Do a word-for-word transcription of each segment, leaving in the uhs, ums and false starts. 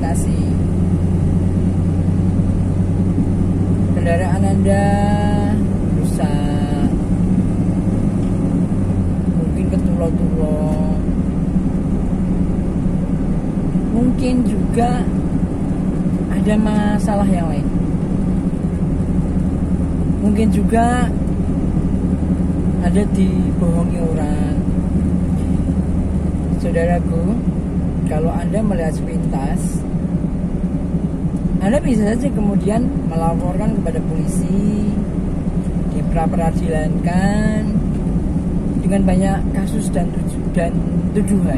melintasi. Kendaraan Anda rusak, mungkin ketulong-tulong, mungkin juga ada masalah yang lain, mungkin juga ada dibohongi orang. Saudaraku, kalau Anda melihat sepintas, Anda bisa saja kemudian melaporkan kepada polisi, diperadilankan dengan banyak kasus dan, tuju dan tuduhan.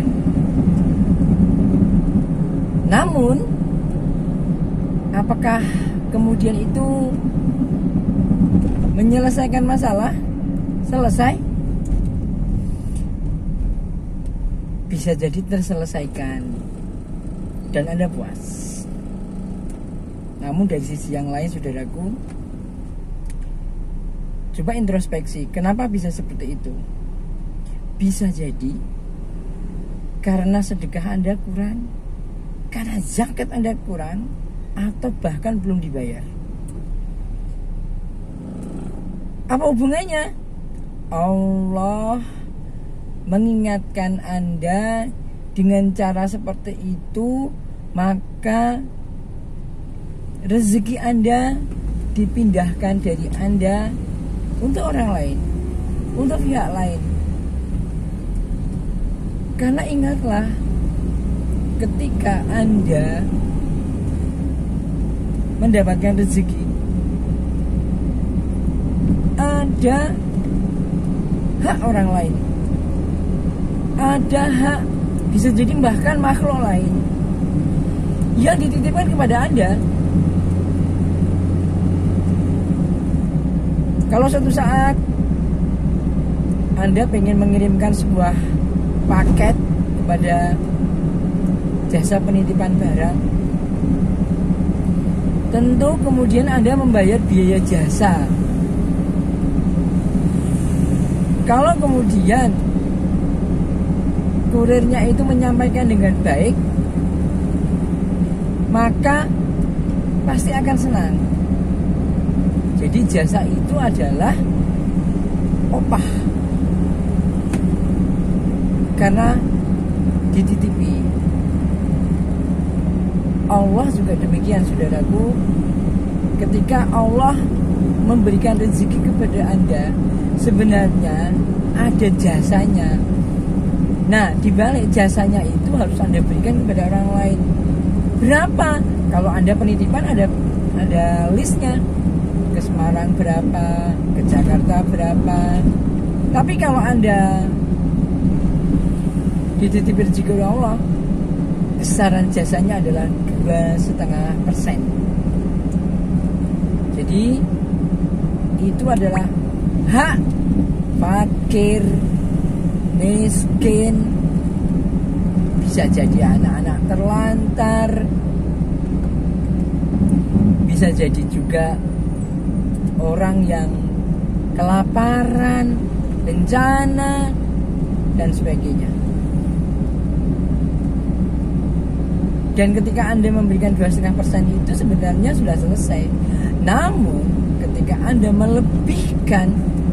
Namun, apakah kemudian itu menyelesaikan masalah? Selesai? Bisa jadi terselesaikan dan Anda puas. Namun dari sisi yang lain, saudaraku, coba introspeksi, kenapa bisa seperti itu? Bisa jadi karena sedekah Anda kurang, karena zakat Anda kurang, atau bahkan belum dibayar. Apa hubungannya? Allah mengingatkan Anda dengan cara seperti itu, maka rezeki Anda dipindahkan dari Anda untuk orang lain, untuk pihak lain. Karena ingatlah, ketika Anda mendapatkan rezeki, ada hak orang lain, ada hak, bisa jadi bahkan makhluk lain yang dititipkan kepada Anda. Kalau suatu saat Anda pengen mengirimkan sebuah paket kepada jasa penitipan barang, tentu kemudian Anda membayar biaya jasa. Kalau kemudian kurirnya itu menyampaikan dengan baik, maka pasti akan senang. Jadi jasa itu adalah opah, karena dititipi. Allah juga demikian, saudaraku. Ketika Allah memberikan rezeki kepada Anda, sebenarnya ada jasanya. Nah, dibalik jasanya itu harus Anda berikan kepada orang lain. Berapa? Kalau Anda penitipan, ada ada listnya. Ke Semarang berapa, ke Jakarta berapa. Tapi kalau Anda dititipi rezeki oleh Allah, besaran jasanya adalah dua setengah persen. Jadi itu adalah hak fakir, miskin, bisa jadi anak-anak terlantar, bisa jadi juga orang yang kelaparan, bencana, dan sebagainya. Dan ketika Anda memberikan dua setengah persen itu sebenarnya sudah selesai. Namun ketika Anda melebihkan,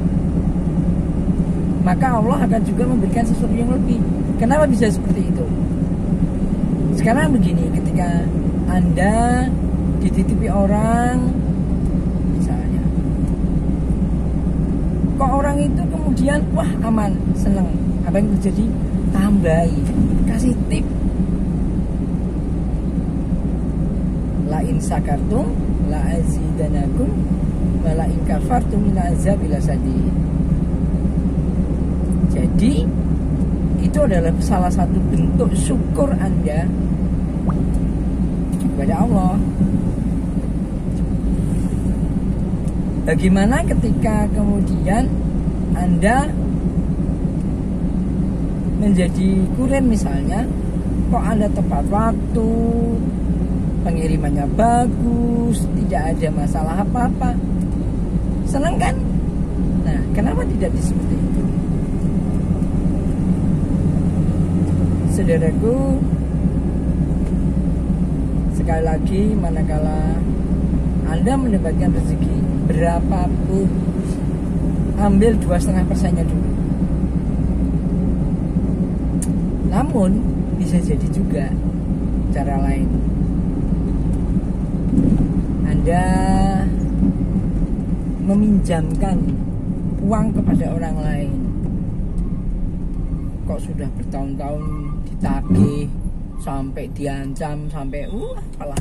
maka Allah akan juga memberikan sesuatu yang lebih. Kenapa bisa seperti itu? Sekarang begini, ketika Anda dititipi orang, misalnya, kok orang itu kemudian wah aman, seneng, apa yang terjadi? Tambahi, kasih tip. La in sakartum la azidanakum wa la in kafartum min azabil sadid. Jadi itu adalah salah satu bentuk syukur Anda kepada Allah. Bagaimana ketika kemudian Anda menjadi kurir misalnya, kok Anda tepat waktu, pengirimannya bagus, tidak ada masalah apa-apa, senang kan? Nah, kenapa tidak seperti itu? Saudaraku, sekali lagi, manakala Anda mendapatkan rezeki berapapun, ambil dua setengah persennya dulu. Namun bisa jadi juga cara lain. Anda meminjamkan uang kepada orang lain, kok sudah bertahun-tahun ditagih, sampai diancam, sampai uh apalah,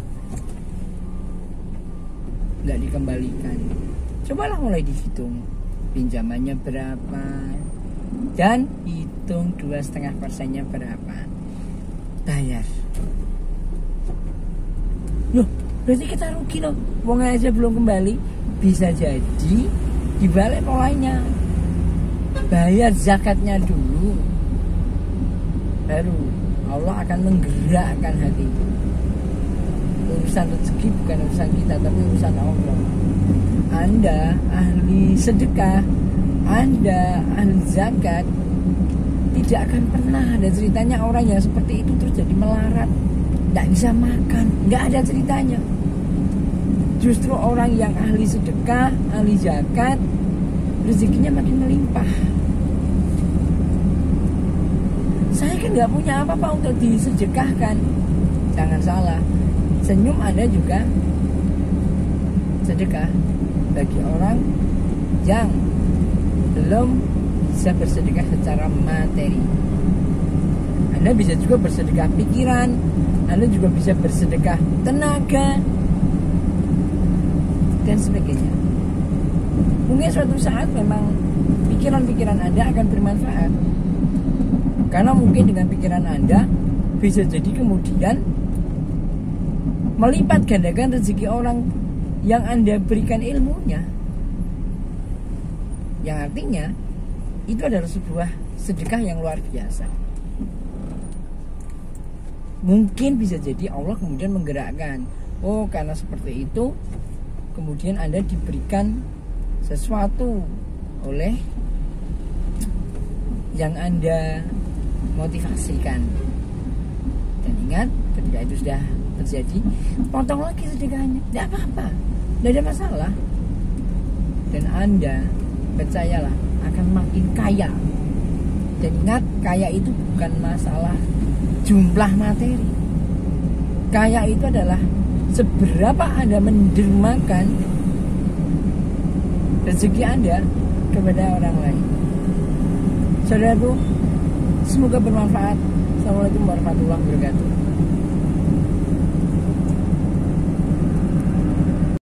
nggak dikembalikan. Cobalah mulai dihitung pinjamannya berapa dan hitung dua setengah persennya berapa, bayar. Loh, berarti kita rugi loh, wong aja belum kembali. Bisa jadi dibalik polanya, bayar zakatnya dulu, baru Allah akan menggerakkan hati. Urusan rezeki bukan urusan kita, tapi urusan Allah. Anda ahli sedekah, Anda ahli zakat, tidak akan pernah ada ceritanya orang yang seperti itu terus jadi melarat, tidak bisa makan, nggak ada ceritanya. Justru orang yang ahli sedekah, ahli zakat, rezekinya makin melimpah. Saya kan nggak punya apa-apa untuk disedekahkan. Jangan salah, senyum Anda juga sedekah bagi orang yang belum bisa bersedekah secara materi. Anda bisa juga bersedekah pikiran, Anda juga bisa bersedekah tenaga, dan sebagainya. Mungkin suatu saat memang pikiran-pikiran Anda akan bermanfaat, karena mungkin dengan pikiran Anda bisa jadi kemudian melipat gandakan rezeki orang yang Anda berikan ilmunya, yang artinya itu adalah sebuah sedekah yang luar biasa. Mungkin bisa jadi Allah kemudian menggerakkan, oh karena seperti itu kemudian Anda diberikan sesuatu oleh yang Anda motivasikan. Dan ingat, ketika itu sudah terjadi, potong lagi sedekahnya, tidak apa-apa, tidak ada masalah. Dan Anda, percayalah, akan makin kaya. Dan ingat, kaya itu bukan masalah jumlah materi. Kaya itu adalah seberapa Anda mendermakan rezeki Anda kepada orang lain. Saudaraku, semoga bermanfaat. Assalamualaikum warahmatullahi wabarakatuh.